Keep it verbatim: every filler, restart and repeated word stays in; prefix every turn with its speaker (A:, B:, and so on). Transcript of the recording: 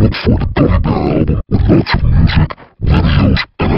A: look for the Gummy album with lots of music, videos, and